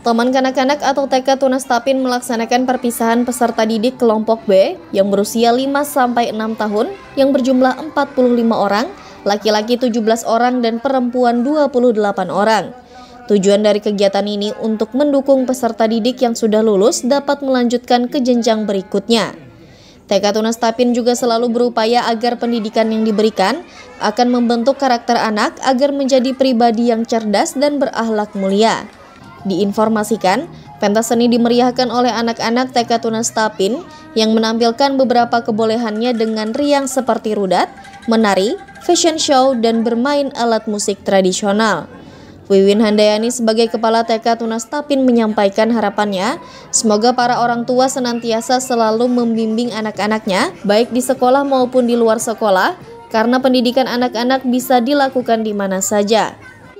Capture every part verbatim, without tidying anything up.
Taman Kanak-kanak atau T K Tunas Tapin melaksanakan perpisahan peserta didik kelompok B yang berusia lima sampai enam tahun yang berjumlah empat puluh lima orang, laki-laki tujuh belas orang dan perempuan dua puluh delapan orang. Tujuan dari kegiatan ini untuk mendukung peserta didik yang sudah lulus dapat melanjutkan ke jenjang berikutnya. T K Tunas Tapin juga selalu berupaya agar pendidikan yang diberikan akan membentuk karakter anak agar menjadi pribadi yang cerdas dan berakhlak mulia. Diinformasikan, pentas seni dimeriahkan oleh anak-anak T K Tunas Tapin yang menampilkan beberapa kebolehannya dengan riang seperti rudat, menari, fashion show, dan bermain alat musik tradisional. Wiwin Handayani sebagai Kepala T K Tunas Tapin menyampaikan harapannya, semoga para orang tua senantiasa selalu membimbing anak-anaknya, baik di sekolah maupun di luar sekolah, karena pendidikan anak-anak bisa dilakukan di mana saja.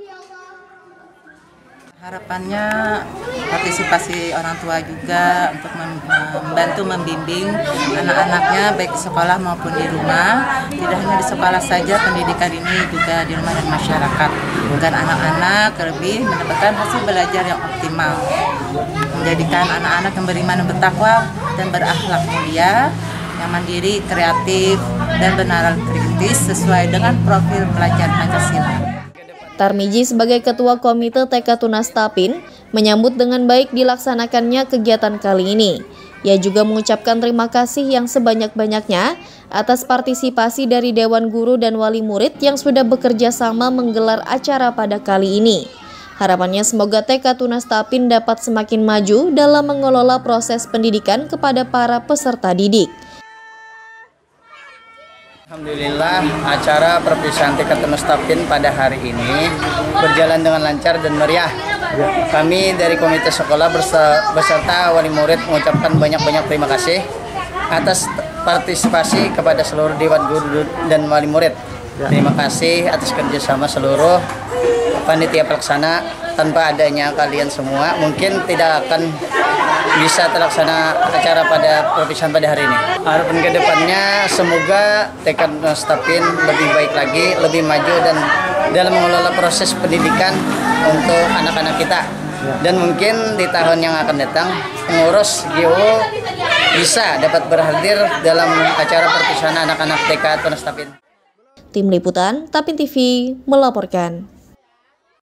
Harapannya partisipasi orang tua juga untuk membantu membimbing anak-anaknya baik di sekolah maupun di rumah. Tidak hanya di sekolah saja, pendidikan ini juga di rumah dan masyarakat. Agar anak-anak lebih mendapatkan hasil belajar yang optimal. Menjadikan anak-anak yang beriman dan bertakwa dan berakhlak mulia, yang mandiri, kreatif, dan benaral kritis sesuai dengan profil pelajar Pancasila. Tarmiji sebagai Ketua Komite T K Tunas Tapin menyambut dengan baik dilaksanakannya kegiatan kali ini. Ia juga mengucapkan terima kasih yang sebanyak-banyaknya atas partisipasi dari Dewan Guru dan Wali Murid yang sudah bekerja sama menggelar acara pada kali ini. Harapannya semoga T K Tunas Tapin dapat semakin maju dalam mengelola proses pendidikan kepada para peserta didik. Alhamdulillah, acara perpisahan T K Tunas Tapin pada hari ini berjalan dengan lancar dan meriah. Kami dari Komite Sekolah beserta Wali Murid mengucapkan banyak-banyak terima kasih atas partisipasi kepada seluruh Dewan Guru dan Wali Murid. Terima kasih atas kerjasama seluruh panitia pelaksana. Tanpa adanya kalian semua, mungkin tidak akan bisa terlaksana acara pada perpisahan pada hari ini. Harapan kedepannya semoga T K Tunas Tapin lebih baik lagi, lebih maju dan dalam mengelola proses pendidikan untuk anak-anak kita. Dan mungkin di tahun yang akan datang pengurus G O bisa dapat berhadir dalam acara perpisahan anak-anak T K Tunas Tapin. Tim Liputan Tapin T V melaporkan.